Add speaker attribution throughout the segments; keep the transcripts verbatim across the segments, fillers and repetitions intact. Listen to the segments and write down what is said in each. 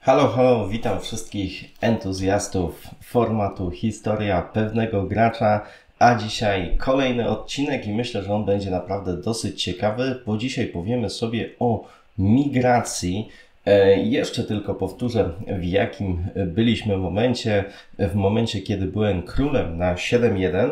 Speaker 1: Halo, halo, witam wszystkich entuzjastów formatu Historia pewnego gracza, a dzisiaj kolejny odcinek i myślę, że on będzie naprawdę dosyć ciekawy, bo dzisiaj powiemy sobie o migracji. E, jeszcze tylko powtórzę, w jakim byliśmy momencie. W momencie, kiedy byłem królem na siedem jeden.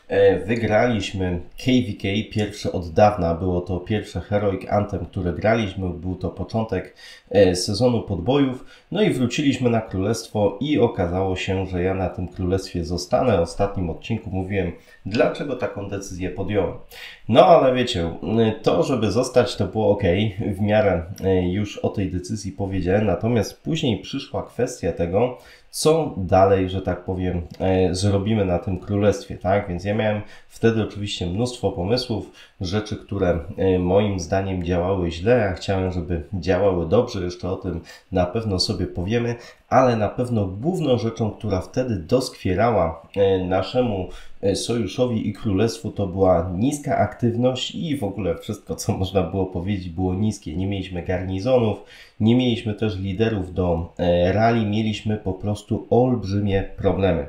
Speaker 1: Wygraliśmy K V K, pierwszy od dawna, było to pierwsze Heroic Anthem, które graliśmy, był to początek sezonu podbojów, no i wróciliśmy na królestwo i okazało się, że ja na tym królestwie zostanę. W ostatnim odcinku mówiłem, dlaczego taką decyzję podjąłem. No ale wiecie, to żeby zostać to było ok, w miarę już o tej decyzji powiedziałem, natomiast później przyszła kwestia tego, co dalej, że tak powiem, e, zrobimy na tym królestwie, tak? Więc ja miałem wtedy oczywiście mnóstwo pomysłów, rzeczy, które e, moim zdaniem działały źle, ja chciałem, żeby działały dobrze, jeszcze o tym na pewno sobie powiemy, ale na pewno główną rzeczą, która wtedy doskwierała e, naszemu sojuszowi i królestwu, to była niska aktywność i w ogóle wszystko, co można było powiedzieć, było niskie. Nie mieliśmy garnizonów, nie mieliśmy też liderów do rali, mieliśmy po prostu olbrzymie problemy.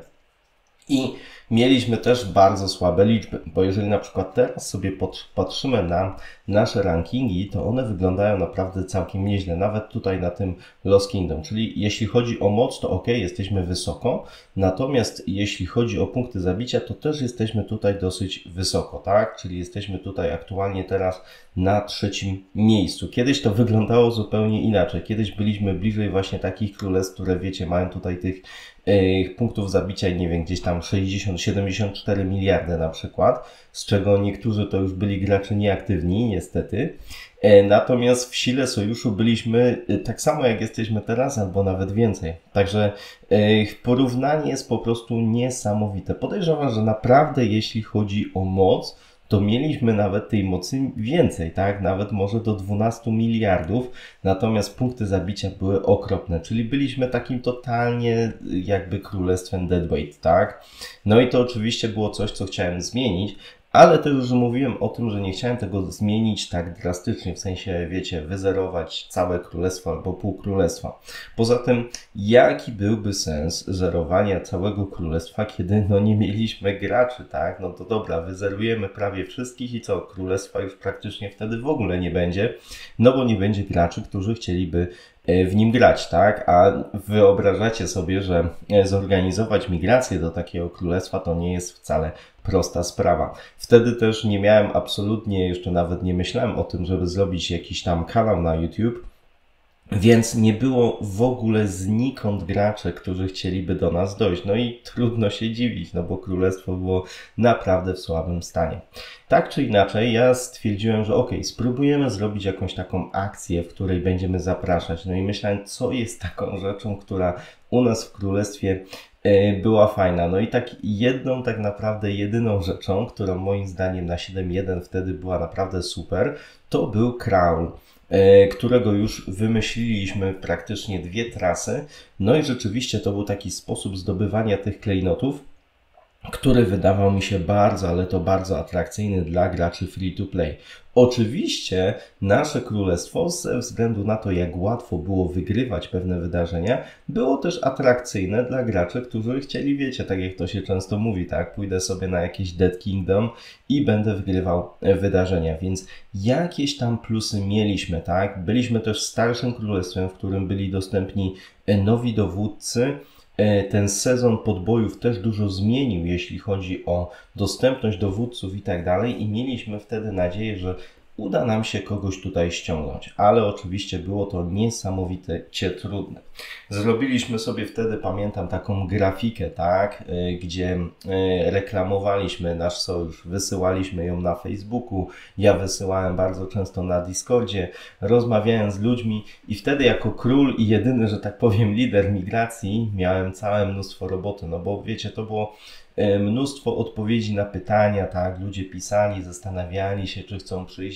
Speaker 1: I mieliśmy też bardzo słabe liczby, bo jeżeli na przykład teraz sobie patrzymy na nasze rankingi, to one wyglądają naprawdę całkiem nieźle, nawet tutaj na tym Lost Kingdom, czyli jeśli chodzi o moc, to ok, jesteśmy wysoko, natomiast jeśli chodzi o punkty zabicia, to też jesteśmy tutaj dosyć wysoko, tak? Czyli jesteśmy tutaj aktualnie teraz na trzecim miejscu. Kiedyś to wyglądało zupełnie inaczej, kiedyś byliśmy bliżej właśnie takich królestw, które wiecie, mają tutaj tych punktów zabicia i nie wiem, gdzieś tam sześćdziesiąt siedemdziesiąt cztery miliardy na przykład, z czego niektórzy to już byli gracze nieaktywni, niestety. Natomiast w sile sojuszu byliśmy tak samo jak jesteśmy teraz, albo nawet więcej. Także porównanie jest po prostu niesamowite. Podejrzewam, że naprawdę jeśli chodzi o moc, to mieliśmy nawet tej mocy więcej, tak? Nawet może do dwunastu miliardów, natomiast punkty zabicia były okropne, czyli byliśmy takim totalnie jakby królestwem deadweight, tak? No i to oczywiście było coś, co chciałem zmienić, ale też już mówiłem o tym, że nie chciałem tego zmienić tak drastycznie, w sensie, wiecie, wyzerować całe królestwo albo pół królestwa. Poza tym, jaki byłby sens zerowania całego królestwa, kiedy no nie mieliśmy graczy, tak? No to dobra, wyzerujemy prawie wszystkich i co? Królestwa już praktycznie wtedy w ogóle nie będzie, no bo nie będzie graczy, którzy chcieliby w nim grać, tak? A wyobrażacie sobie, że zorganizować migrację do takiego królestwa to nie jest wcale prosta sprawa. Wtedy też nie miałem absolutnie, jeszcze nawet nie myślałem o tym, żeby zrobić jakiś tam kanał na YouTube, więc nie było w ogóle znikąd graczy, którzy chcieliby do nas dojść. No i trudno się dziwić, no bo królestwo było naprawdę w słabym stanie. Tak czy inaczej, ja stwierdziłem, że ok, spróbujemy zrobić jakąś taką akcję, w której będziemy zapraszać. No i myślałem, co jest taką rzeczą, która u nas w królestwie była fajna. No i tak jedną, tak naprawdę jedyną rzeczą, którą moim zdaniem na siedem jeden wtedy była naprawdę super, to był Crown, którego już wymyśliliśmy praktycznie dwie trasy. No i rzeczywiście to był taki sposób zdobywania tych klejnotów, który wydawał mi się bardzo, ale to bardzo atrakcyjny dla graczy free to play. Oczywiście nasze królestwo, ze względu na to, jak łatwo było wygrywać pewne wydarzenia, było też atrakcyjne dla graczy, którzy chcieli, wiecie, tak jak to się często mówi, tak, pójdę sobie na jakieś Dead Kingdom i będę wygrywał wydarzenia, więc jakieś tam plusy mieliśmy, tak. Byliśmy też starszym królestwem, w którym byli dostępni nowi dowódcy. Ten sezon podbojów też dużo zmienił, jeśli chodzi o dostępność dowódców i tak dalej i mieliśmy wtedy nadzieję, że uda nam się kogoś tutaj ściągnąć, ale oczywiście było to niesamowicie trudne. Zrobiliśmy sobie wtedy, pamiętam, taką grafikę, tak, gdzie reklamowaliśmy nasz sojusz, wysyłaliśmy ją na Facebooku, ja wysyłałem bardzo często na Discordzie, rozmawiałem z ludźmi i wtedy jako król i jedyny, że tak powiem, lider migracji miałem całe mnóstwo roboty, no bo wiecie, to było mnóstwo odpowiedzi na pytania, tak, ludzie pisali, zastanawiali się, czy chcą przyjść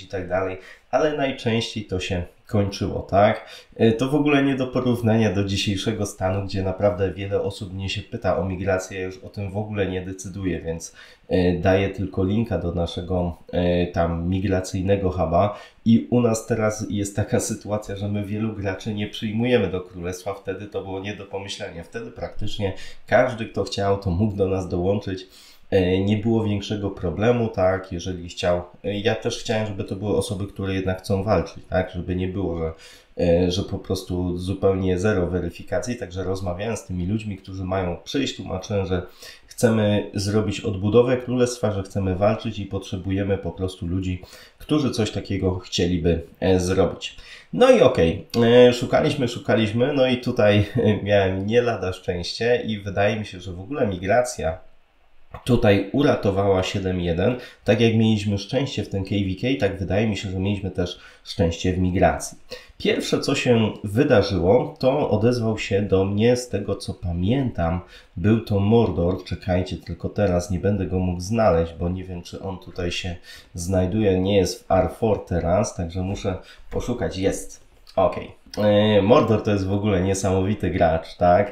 Speaker 1: i tak dalej, ale najczęściej to się kończyło, tak? To w ogóle nie do porównania do dzisiejszego stanu, gdzie naprawdę wiele osób mnie się pyta o migrację, ja już o tym w ogóle nie decyduję, więc daję tylko linka do naszego tam migracyjnego huba i u nas teraz jest taka sytuacja, że my wielu graczy nie przyjmujemy do Królestwa, wtedy to było nie do pomyślenia, wtedy praktycznie każdy, kto chciał, to mógł do nas dołączyć. Nie było większego problemu, tak, jeżeli chciał. Ja też chciałem, żeby to były osoby, które jednak chcą walczyć, tak, żeby nie było, że, że po prostu zupełnie zero weryfikacji, także rozmawiałem z tymi ludźmi, którzy mają przyjść, tłumaczyłem, że chcemy zrobić odbudowę królestwa, że chcemy walczyć i potrzebujemy po prostu ludzi, którzy coś takiego chcieliby zrobić. No i okej, okay. szukaliśmy, szukaliśmy, no i tutaj miałem nie lada szczęście i wydaje mi się, że w ogóle migracja tutaj uratowała siedem jeden. Tak jak mieliśmy szczęście w tym K V K, tak wydaje mi się, że mieliśmy też szczęście w migracji. Pierwsze, co się wydarzyło, to odezwał się do mnie, z tego co pamiętam, był to Mordor. Czekajcie, tylko teraz nie będę go mógł znaleźć, bo nie wiem, czy on tutaj się znajduje. Nie jest w R cztery teraz, także muszę poszukać. Jest. Ok. Mordor to jest w ogóle niesamowity gracz, tak?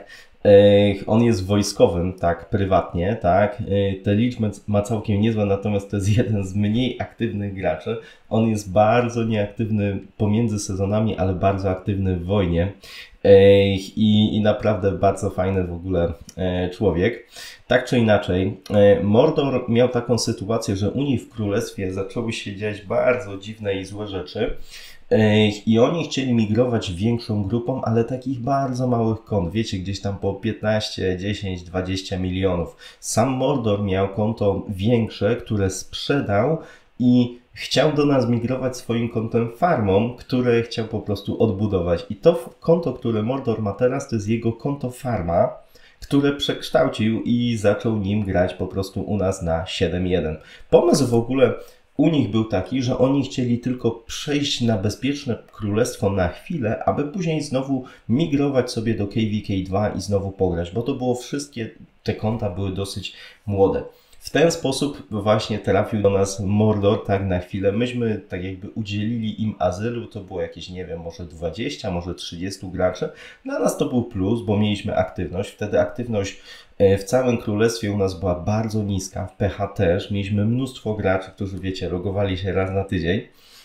Speaker 1: On jest wojskowym, tak, prywatnie, tak. Te liczby ma całkiem niezłe, natomiast to jest jeden z mniej aktywnych graczy. On jest bardzo nieaktywny pomiędzy sezonami, ale bardzo aktywny w wojnie. I, i naprawdę bardzo fajny w ogóle człowiek. Tak czy inaczej, Mordor miał taką sytuację, że u nich w królestwie zaczęły się dziać bardzo dziwne i złe rzeczy. I oni chcieli migrować większą grupą, ale takich bardzo małych kont, wiecie, gdzieś tam po piętnaście, dziesięć, dwadzieścia milionów. Sam Mordor miał konto większe, które sprzedał i chciał do nas migrować swoim kontem farmą, które chciał po prostu odbudować. I to konto, które Mordor ma teraz, to jest jego konto farma, które przekształcił i zaczął nim grać po prostu u nas na siedem jeden. Pomysł w ogóle u nich był taki, że oni chcieli tylko przejść na bezpieczne królestwo na chwilę, aby później znowu migrować sobie do K V K dwa i znowu pograć, bo to było wszystkie te konta były dosyć młode. W ten sposób właśnie trafił do nas Mordor, tak na chwilę. Myśmy tak jakby udzielili im azylu, to było jakieś, nie wiem, może dwadzieścia, może trzydziestu graczy. Dla nas to był plus, bo mieliśmy aktywność. Wtedy aktywność w całym królestwie u nas była bardzo niska, w P H też. Mieliśmy mnóstwo graczy, którzy, wiecie, logowali się raz na tydzień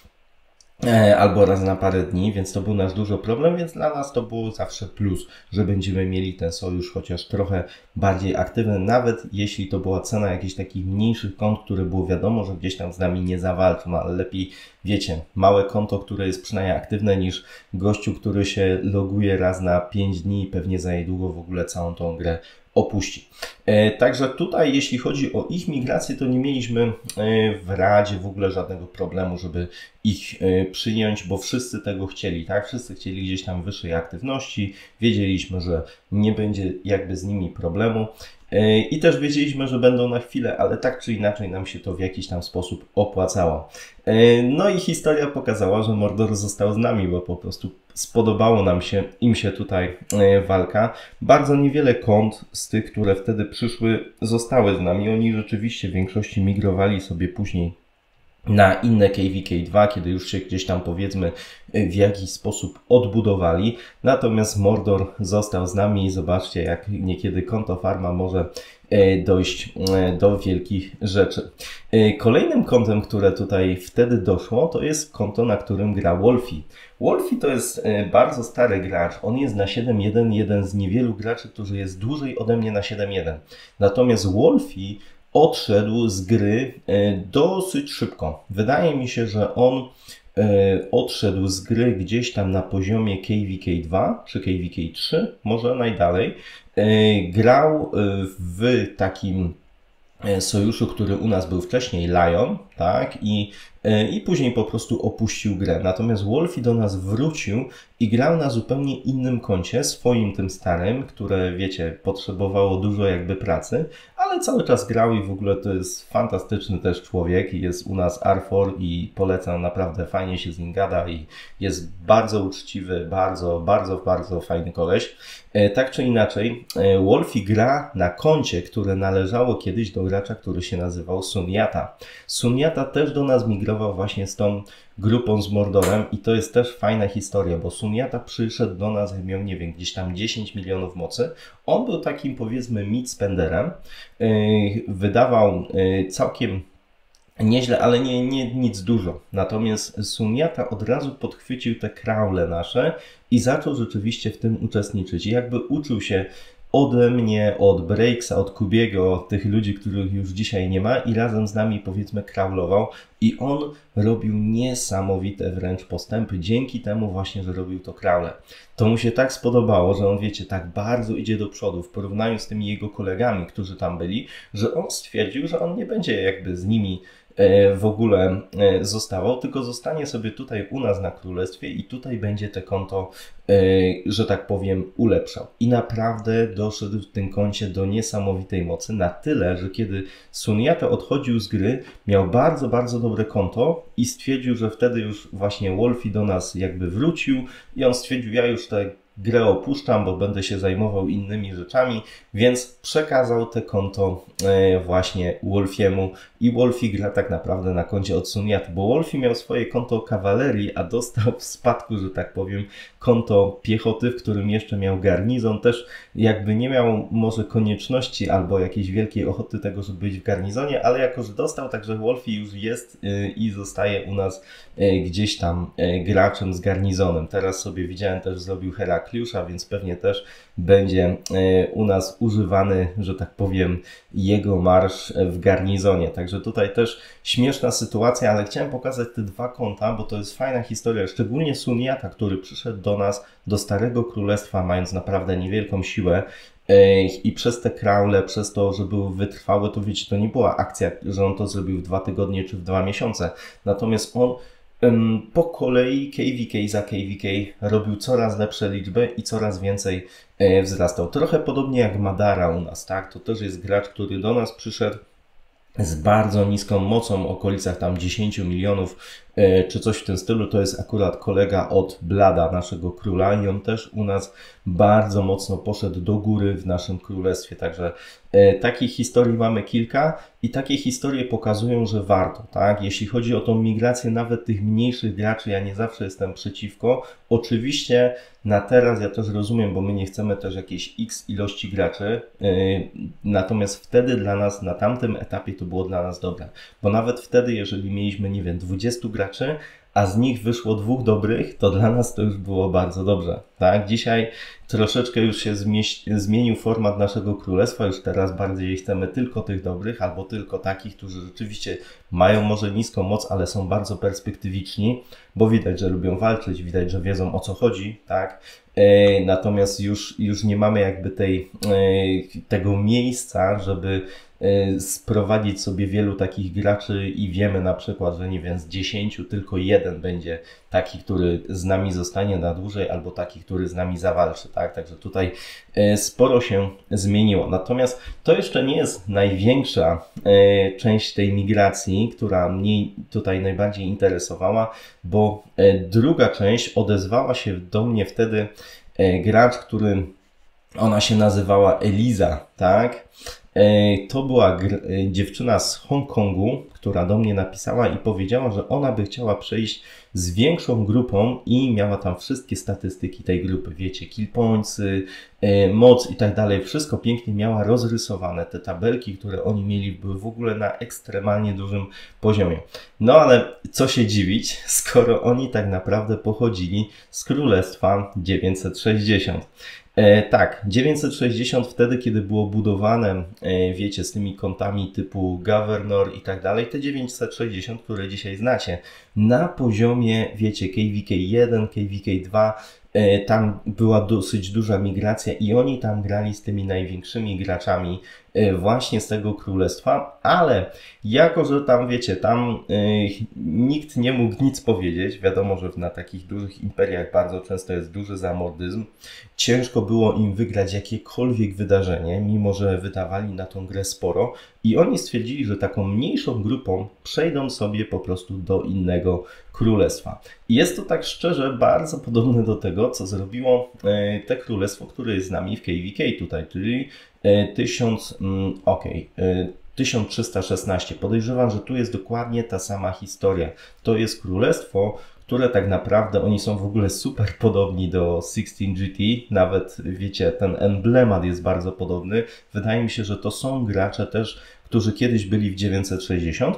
Speaker 1: albo raz na parę dni, więc to był nasz duży problem, więc dla nas to było zawsze plus, że będziemy mieli ten sojusz chociaż trochę bardziej aktywny, nawet jeśli to była cena jakichś takich mniejszych kont, które było wiadomo, że gdzieś tam z nami nie zawalczą, ale lepiej, wiecie, małe konto, które jest przynajmniej aktywne niż gościu, który się loguje raz na pięć dni i pewnie za niedługo w ogóle całą tą grę opuści. E, także tutaj, jeśli chodzi o ich migrację, to nie mieliśmy e, w Radzie w ogóle żadnego problemu, żeby ich e, przyjąć, bo wszyscy tego chcieli, tak? Wszyscy chcieli gdzieś tam wyższej aktywności, wiedzieliśmy, że nie będzie jakby z nimi problemu. I też wiedzieliśmy, że będą na chwilę, ale tak czy inaczej nam się to w jakiś tam sposób opłacało. No i historia pokazała, że Mordor został z nami, bo po prostu spodobało nam się, im się tutaj walka. Bardzo niewiele kont z tych, które wtedy przyszły, zostały z nami. Oni rzeczywiście w większości migrowali sobie później na inne K V K dwa, kiedy już się gdzieś tam, powiedzmy, w jakiś sposób odbudowali. Natomiast Mordor został z nami i zobaczcie, jak niekiedy konto farma może dojść do wielkich rzeczy. Kolejnym kontem, które tutaj wtedy doszło, to jest konto, na którym gra Wolfie. Wolfie to jest bardzo stary gracz. On jest na siedem jeden, jeden z niewielu graczy, którzy jest dłużej ode mnie na siedem jeden. Natomiast Wolfie odszedł z gry dosyć szybko. Wydaje mi się, że on odszedł z gry gdzieś tam na poziomie K V K dwa czy K V K trzy, może najdalej. Grał w takim sojuszu, który u nas był wcześniej, Lion, tak, i, i później po prostu opuścił grę. Natomiast Wolfie do nas wrócił i grał na zupełnie innym koncie, swoim tym starym, które, wiecie, potrzebowało dużo jakby pracy, ale ale cały czas grał i w ogóle to jest fantastyczny też człowiek. Jest u nas Arfor i polecam, naprawdę fajnie się z nim gada i jest bardzo uczciwy, bardzo, bardzo, bardzo fajny koleś. Tak czy inaczej, Wolfi gra na koncie, które należało kiedyś do gracza, który się nazywał Sunyata. Sunyata też do nas migrował właśnie z tą grupą z Mordorem i to jest też fajna historia, bo Sunyata przyszedł do nas, miał, nie wiem, gdzieś tam dziesięć milionów mocy. On był takim, powiedzmy, mid spenderem, wydawał całkiem nieźle, ale nie, nie nic dużo. Natomiast Sunyata od razu podchwycił te kraule nasze i zaczął rzeczywiście w tym uczestniczyć. I jakby uczył się ode mnie, od Breaksa, od Kubiego, od tych ludzi, których już dzisiaj nie ma i razem z nami, powiedzmy, kraulował i on robił niesamowite wręcz postępy dzięki temu właśnie, że robił to kraule. To mu się tak spodobało, że on, wiecie, tak bardzo idzie do przodu w porównaniu z tymi jego kolegami, którzy tam byli, że on stwierdził, że on nie będzie jakby z nimi w ogóle zostawał, tylko zostanie sobie tutaj u nas na królestwie i tutaj będzie te konto, że tak powiem, ulepszał. I naprawdę doszedł w tym koncie do niesamowitej mocy, na tyle, że kiedy Sunyata odchodził z gry, miał bardzo, bardzo dobre konto i stwierdził, że wtedy już właśnie Wolfi do nas jakby wrócił i on stwierdził, ja już te grę opuszczam, bo będę się zajmował innymi rzeczami, więc przekazał te konto właśnie Wolfiemu i Wolfi gra tak naprawdę na koncie od Sunyaty, bo Wolfi miał swoje konto kawalerii, a dostał w spadku, że tak powiem, konto piechoty, w którym jeszcze miał garnizon, też jakby nie miał może konieczności albo jakiejś wielkiej ochoty tego, żeby być w garnizonie, ale jako, że dostał, także Wolfi już jest i zostaje u nas gdzieś tam graczem z garnizonem. Teraz sobie widziałem, też zrobił Herakliusza, więc pewnie też będzie u nas używany, że tak powiem, jego marsz w garnizonie. Także tutaj też śmieszna sytuacja, ale chciałem pokazać te dwa konta, bo to jest fajna historia, szczególnie Sunyata, który przyszedł do nas, do Starego Królestwa, mając naprawdę niewielką siłę i przez te kraule, przez to, że był wytrwały, to wiecie, to nie była akcja, że on to zrobił w dwa tygodnie czy w dwa miesiące. Natomiast on po kolei K V K za K V K robił coraz lepsze liczby i coraz więcej wzrastał. Trochę podobnie jak Madara u nas, tak? To też jest gracz, który do nas przyszedł z bardzo niską mocą, w okolicach tam dziesięć milionów czy coś w tym stylu. To jest akurat kolega od Blada, naszego króla, i on też u nas bardzo mocno poszedł do góry w naszym królestwie. Także e, takich historii mamy kilka i takie historie pokazują, że warto, tak? Jeśli chodzi o tą migrację nawet tych mniejszych graczy, ja nie zawsze jestem przeciwko. Oczywiście na teraz ja też rozumiem, bo my nie chcemy też jakiejś X ilości graczy, yy, natomiast wtedy dla nas, na tamtym etapie to było dla nas dobre, bo nawet wtedy, jeżeli mieliśmy, nie wiem, dwudziestu graczy, a z nich wyszło dwóch dobrych, to dla nas to już było bardzo dobrze, tak? Dzisiaj troszeczkę już się zmienił format naszego królestwa, już teraz bardziej chcemy tylko tych dobrych, albo tylko takich, którzy rzeczywiście mają może niską moc, ale są bardzo perspektywiczni, bo widać, że lubią walczyć, widać, że wiedzą, o co chodzi, tak? E, natomiast już, już nie mamy jakby tej, e, tego miejsca, żeby sprowadzić sobie wielu takich graczy i wiemy na przykład, że nie wiem, z dziesięciu tylko jeden będzie taki, który z nami zostanie na dłużej, albo taki, który z nami zawalczy, tak? Także tutaj sporo się zmieniło. Natomiast to jeszcze nie jest największa część tej migracji, która mnie tutaj najbardziej interesowała, bo druga część odezwała się do mnie wtedy gracz, który ona się nazywała Eliza, tak? To była dziewczyna z Hongkongu, która do mnie napisała i powiedziała, że ona by chciała przejść z większą grupą i miała tam wszystkie statystyki tej grupy, wiecie, kill pointsy, moc i tak dalej, wszystko pięknie miała rozrysowane, te tabelki, które oni mieli, były w ogóle na ekstremalnie dużym poziomie. No ale co się dziwić, skoro oni tak naprawdę pochodzili z Królestwa dziewięćset sześćdziesiąt. E, tak, dziewięćset sześćdziesiąt wtedy, kiedy było budowane, e, wiecie, z tymi kontami typu Governor i tak dalej, te dziewięćset sześćdziesiąt, które dzisiaj znacie, na poziomie, wiecie, K V K jeden, K V K dwa, Tam była dosyć duża migracja i oni tam grali z tymi największymi graczami właśnie z tego królestwa, ale jako, że tam wiecie, tam nikt nie mógł nic powiedzieć, wiadomo, że na takich dużych imperiach bardzo często jest duży zamordyzm, ciężko było im wygrać jakiekolwiek wydarzenie, mimo że wydawali na tą grę sporo i oni stwierdzili, że taką mniejszą grupą przejdą sobie po prostu do innego królestwa. I jest to tak szczerze bardzo podobne do tego, co zrobiło te królestwo, które jest z nami w K V K tutaj, czyli tysiąc, okej, tysiąc trzysta szesnaście. Podejrzewam, że tu jest dokładnie ta sama historia. To jest królestwo, które tak naprawdę oni są w ogóle super podobni do szesnaście G T. Nawet wiecie, ten emblemat jest bardzo podobny. Wydaje mi się, że to są gracze też, którzy kiedyś byli w dziewięćset sześćdziesiąt.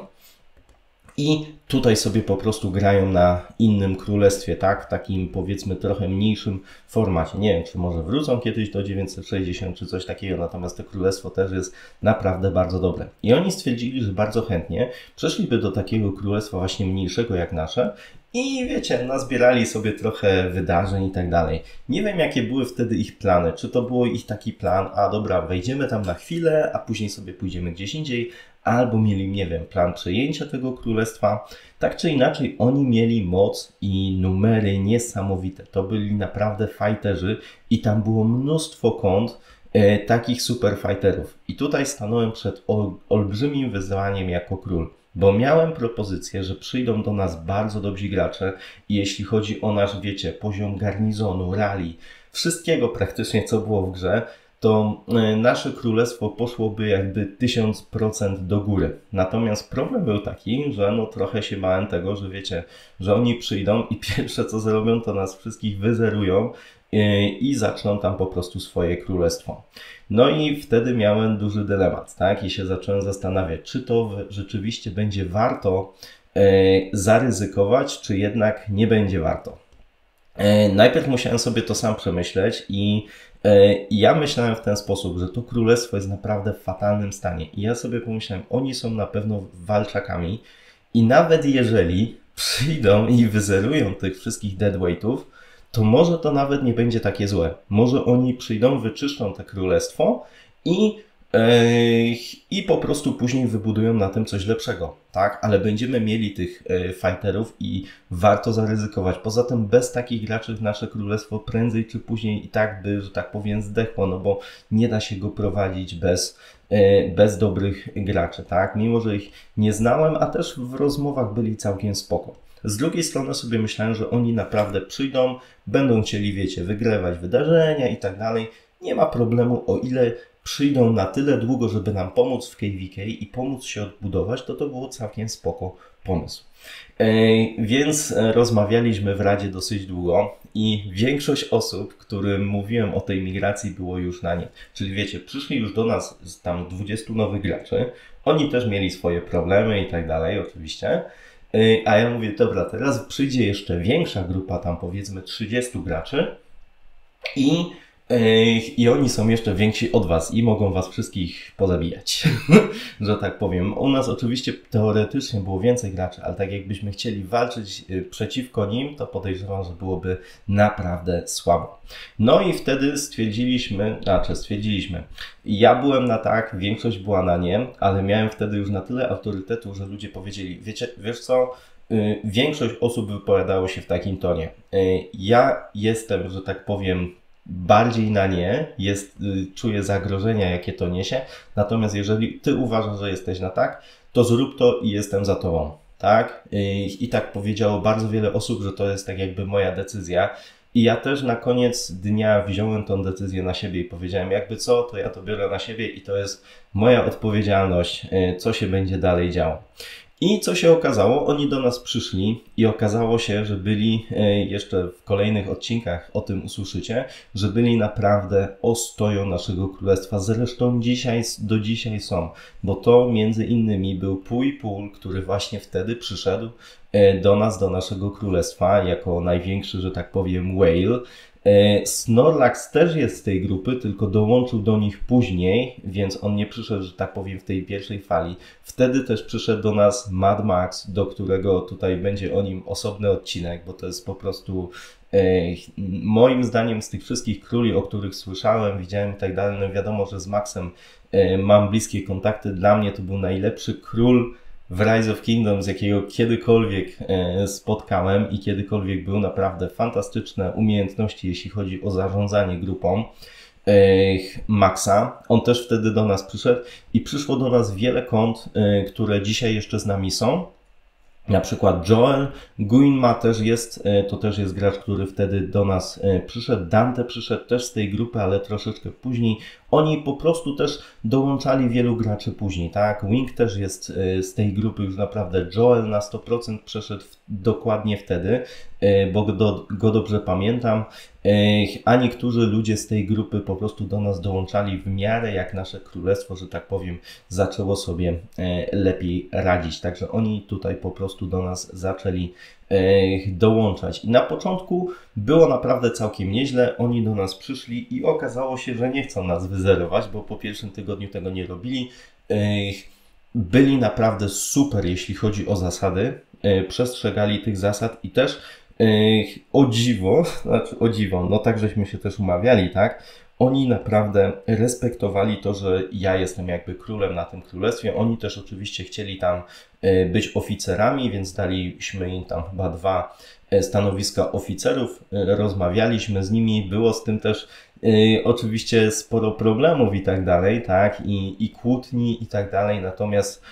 Speaker 1: I tutaj sobie po prostu grają na innym królestwie, tak? W takim powiedzmy trochę mniejszym formacie. Nie wiem, czy może wrócą kiedyś do dziewięćset sześćdziesiąt czy coś takiego, natomiast to królestwo też jest naprawdę bardzo dobre. I oni stwierdzili, że bardzo chętnie przeszliby do takiego królestwa właśnie mniejszego jak nasze i wiecie, nazbierali sobie trochę wydarzeń i tak dalej. Nie wiem, jakie były wtedy ich plany. Czy to było ich taki plan, a dobra, wejdziemy tam na chwilę, a później sobie pójdziemy gdzieś indziej, albo mieli, nie wiem, plan przejęcia tego królestwa. Tak czy inaczej, oni mieli moc i numery niesamowite. To byli naprawdę fighterzy i tam było mnóstwo kont e, takich super fighterów. I tutaj stanąłem przed ol, olbrzymim wyzwaniem jako król. Bo miałem propozycję, że przyjdą do nas bardzo dobrzy gracze i jeśli chodzi o nasz, wiecie, poziom garnizonu, rally, wszystkiego praktycznie, co było w grze, to nasze królestwo poszłoby jakby tysiąc procent do góry. Natomiast problem był taki, że no trochę się bałem tego, że wiecie, że oni przyjdą i pierwsze co zrobią, to nas wszystkich wyzerują i zaczną tam po prostu swoje królestwo. No i wtedy miałem duży dylemat, tak? I się zacząłem zastanawiać, czy to rzeczywiście będzie warto zaryzykować, czy jednak nie będzie warto. Najpierw musiałem sobie to sam przemyśleć i ja myślałem w ten sposób, że to królestwo jest naprawdę w fatalnym stanie. I ja sobie pomyślałem, oni są na pewno walczakami i nawet jeżeli przyjdą i wyzerują tych wszystkich deadweightów, to może to nawet nie będzie takie złe. Może oni przyjdą, wyczyszczą to królestwo i, yy, i po prostu później wybudują na tym coś lepszego, tak? Ale będziemy mieli tych yy, fighterów i warto zaryzykować. Poza tym bez takich graczy nasze królestwo prędzej czy później i tak by, że tak powiem, zdechło, no bo nie da się go prowadzić bez, yy, bez dobrych graczy, tak? Mimo że ich nie znałem, a też w rozmowach byli całkiem spoko. Z drugiej strony sobie myślałem, że oni naprawdę przyjdą, będą chcieli, wiecie, wygrywać wydarzenia i tak dalej. Nie ma problemu, o ile przyjdą na tyle długo, żeby nam pomóc w K V K i pomóc się odbudować, to to było całkiem spoko pomysł. Yy, więc rozmawialiśmy w Radzie dosyć długo i większość osób, którym mówiłem o tej migracji, było już na nie. Czyli wiecie, przyszli już do nas tam dwudziestu nowych graczy, oni też mieli swoje problemy i tak dalej oczywiście. A ja mówię, dobra, teraz przyjdzie jeszcze większa grupa, tam powiedzmy trzydziestu graczy i, yy, i oni są jeszcze więksi od was i mogą was wszystkich pozabijać, że tak powiem. U nas oczywiście teoretycznie było więcej graczy, ale tak jakbyśmy chcieli walczyć przeciwko nim, to podejrzewam, że byłoby naprawdę słabo. No i wtedy stwierdziliśmy, znaczy stwierdziliśmy, ja byłem na tak, większość była na nie, ale miałem wtedy już na tyle autorytetu, że ludzie powiedzieli, wiecie, wiesz co, yy, większość osób wypowiadało się w takim tonie. Yy, ja jestem, że tak powiem, bardziej na nie, jest, yy, czuję zagrożenia, jakie to niesie, natomiast jeżeli ty uważasz, że jesteś na tak, to zrób to i jestem za tobą, tak? Yy, I tak powiedziało bardzo wiele osób, że to jest tak jakby moja decyzja. I ja też na koniec dnia wziąłem tą decyzję na siebie i powiedziałem, jakby co, to ja to biorę na siebie i to jest moja odpowiedzialność, co się będzie dalej działo. I co się okazało? Oni do nas przyszli i okazało się, że byli, jeszcze w kolejnych odcinkach o tym usłyszycie, że byli naprawdę ostoją naszego królestwa. Zresztą dzisiaj, do dzisiaj są, bo to między innymi był Pui Pul, który właśnie wtedy przyszedł do nas, do naszego królestwa, jako największy, że tak powiem, whale. Snorlax też jest z tej grupy, tylko dołączył do nich później, więc on nie przyszedł, że tak powiem, w tej pierwszej fali. Wtedy też przyszedł do nas Mad Max, do którego tutaj będzie o nim osobny odcinek, bo to jest po prostu moim zdaniem z tych wszystkich króli, o których słyszałem, widziałem i tak dalej, no wiadomo, że z Maxem mam bliskie kontakty. Dla mnie to był najlepszy król w Rise of Kingdoms, jakiego kiedykolwiek spotkałem i kiedykolwiek był. Naprawdę fantastyczne umiejętności, jeśli chodzi o zarządzanie grupą Maxa. On też wtedy do nas przyszedł i przyszło do nas wiele kont, które dzisiaj jeszcze z nami są. Na przykład Joel, Guinma też jest, to też jest gracz, który wtedy do nas przyszedł. Dante przyszedł też z tej grupy, ale troszeczkę później. Oni po prostu też dołączali wielu graczy później, tak? Wing też jest z tej grupy już naprawdę. Joel na sto procent przeszedł dokładnie wtedy, bo go, go dobrze pamiętam. A niektórzy ludzie z tej grupy po prostu do nas dołączali w miarę jak nasze królestwo, że tak powiem, zaczęło sobie lepiej radzić. Także oni tutaj po prostu do nas zaczęli dołączać. I na początku było naprawdę całkiem nieźle. Oni do nas przyszli i okazało się, że nie chcą nas wyzerować, bo po pierwszym tygodniu tego nie robili. Byli naprawdę super, jeśli chodzi o zasady. Przestrzegali tych zasad i też o dziwo, znaczy o dziwo, no tak żeśmy się też umawiali, tak? Oni naprawdę respektowali to, że ja jestem jakby królem na tym królestwie. Oni też oczywiście chcieli tam być oficerami, więc daliśmy im tam chyba dwa stanowiska oficerów. Rozmawialiśmy z nimi, było z tym też oczywiście sporo problemów i tak dalej, tak? I, i kłótni i tak dalej. Natomiast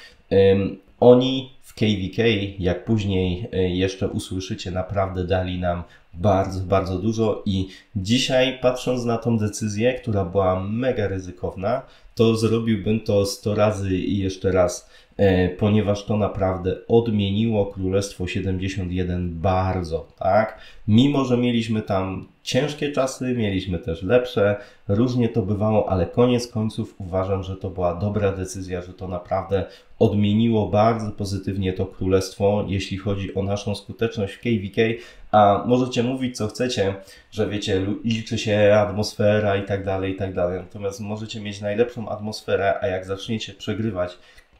Speaker 1: oni w K V K, jak później jeszcze usłyszycie, naprawdę dali nam bardzo, bardzo dużo i dzisiaj, patrząc na tą decyzję, która była mega ryzykowna, to zrobiłbym to sto razy i jeszcze raz, ponieważ to naprawdę odmieniło Królestwo siedemdziesiąt jeden bardzo, tak? Mimo że mieliśmy tam ciężkie czasy, mieliśmy też lepsze, różnie to bywało, ale koniec końców uważam, że to była dobra decyzja, że to naprawdę odmieniło bardzo pozytywnie to królestwo, jeśli chodzi o naszą skuteczność w K V K, a możecie mówić co chcecie, że wiecie, liczy się atmosfera i tak dalej, i tak dalej, natomiast możecie mieć najlepszą atmosferę, a jak zaczniecie przegrywać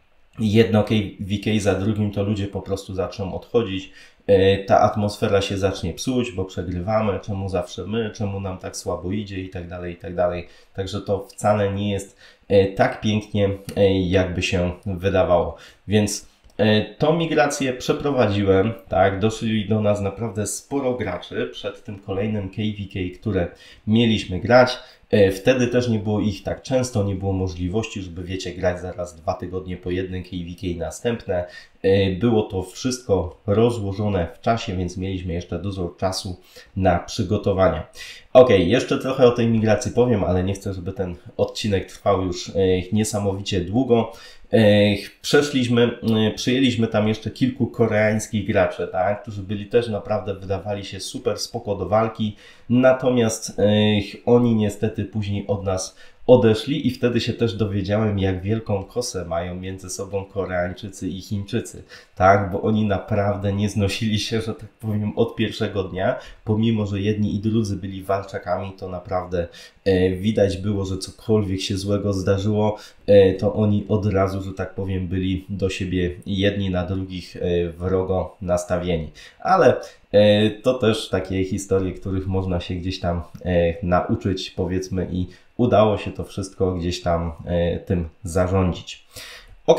Speaker 1: jedno K V K za drugim, to ludzie po prostu zaczną odchodzić. Ta atmosfera się zacznie psuć, bo przegrywamy, czemu zawsze my, czemu nam tak słabo idzie i tak dalej, i tak dalej. Także to wcale nie jest tak pięknie, jakby się wydawało. Więc tą migrację przeprowadziłem, tak, doszli do nas naprawdę sporo graczy przed tym kolejnym K V K, które mieliśmy grać. Wtedy też nie było ich tak często, nie było możliwości, żeby wiecie, grać zaraz dwa tygodnie po jednym K V K następne. Było to wszystko rozłożone w czasie, więc mieliśmy jeszcze dużo czasu na przygotowania. Ok, jeszcze trochę o tej migracji powiem, ale nie chcę, żeby ten odcinek trwał już niesamowicie długo. Przeszliśmy, przyjęliśmy tam jeszcze kilku koreańskich graczy, tak, którzy byli też naprawdę, wydawali się super spoko do walki, natomiast oni niestety później od nas odeszli i wtedy się też dowiedziałem, jak wielką kosę mają między sobą Koreańczycy i Chińczycy, tak, bo oni naprawdę nie znosili się, że tak powiem, od pierwszego dnia, pomimo że jedni i drudzy byli walczakami, to naprawdę e, widać było, że cokolwiek się złego zdarzyło, e, to oni od razu, że tak powiem, byli do siebie jedni na drugich e, wrogo nastawieni, ale e, to też takie historie, których można się gdzieś tam e, nauczyć, powiedzmy, i udało się to wszystko gdzieś tam e, tym zarządzić. Ok,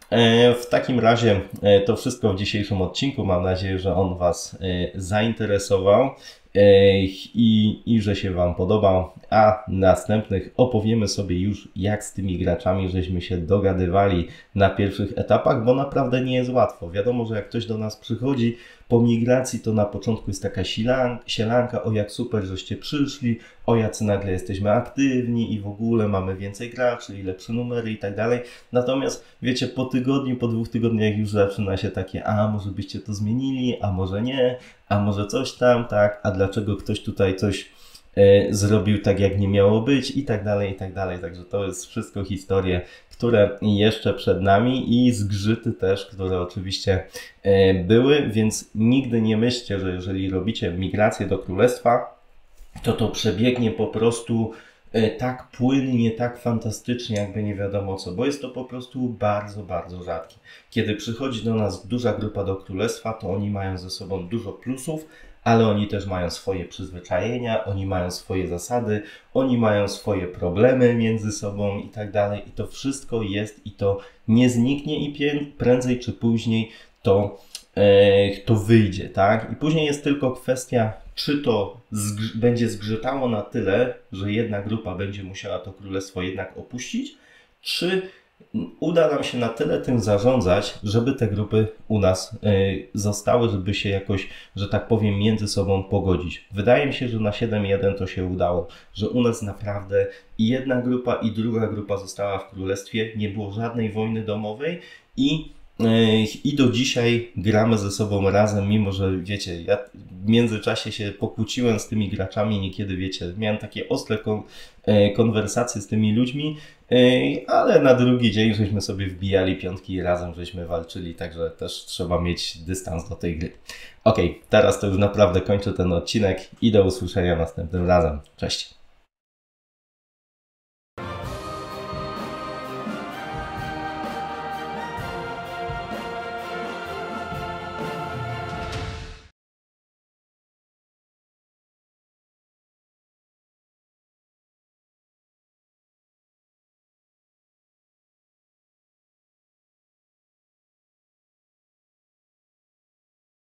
Speaker 1: e, w takim razie e, to wszystko w dzisiejszym odcinku. Mam nadzieję, że on Was e, zainteresował e, i, i że się Wam podobał. A następnych opowiemy sobie już, jak z tymi graczami żeśmy się dogadywali na pierwszych etapach, bo naprawdę nie jest łatwo. Wiadomo, że jak ktoś do nas przychodzi po migracji, to na początku jest taka sielanka, o jak super, żeście przyszli, o jacy nagle jesteśmy aktywni i w ogóle mamy więcej graczy i lepsze numery i tak dalej. Natomiast wiecie, po tygodniu, po dwóch tygodniach już zaczyna się takie, a może byście to zmienili, a może nie, a może coś tam, tak, a dlaczego ktoś tutaj coś zrobił tak, jak nie miało być i tak dalej, i tak dalej. Także to jest wszystko historie, które jeszcze przed nami i zgrzyty też, które oczywiście były, więc nigdy nie myślcie, że jeżeli robicie migrację do królestwa, to to przebiegnie po prostu tak płynnie, tak fantastycznie, jakby nie wiadomo co, bo jest to po prostu bardzo, bardzo rzadkie. Kiedy przychodzi do nas duża grupa do królestwa, to oni mają ze sobą dużo plusów, ale oni też mają swoje przyzwyczajenia, oni mają swoje zasady, oni mają swoje problemy między sobą i tak dalej. I to wszystko jest i to nie zniknie i prędzej czy później to, e, to wyjdzie, tak? I później jest tylko kwestia, czy to zgrz- będzie zgrzytało na tyle, że jedna grupa będzie musiała to królestwo jednak opuścić, czy uda nam się na tyle tym zarządzać, żeby te grupy u nas y, zostały, żeby się jakoś, że tak powiem, między sobą pogodzić. Wydaje mi się, że na siedem jeden to się udało, że u nas naprawdę i jedna grupa i druga grupa została w królestwie, nie było żadnej wojny domowej i I do dzisiaj gramy ze sobą razem, mimo że wiecie, ja w międzyczasie się pokłóciłem z tymi graczami, niekiedy wiecie, miałem takie ostre kon konwersacje z tymi ludźmi, ale na drugi dzień żeśmy sobie wbijali piątki i razem żeśmy walczyli, także też trzeba mieć dystans do tej gry. Ok, teraz to już naprawdę kończę ten odcinek i do usłyszenia następnym razem. Cześć!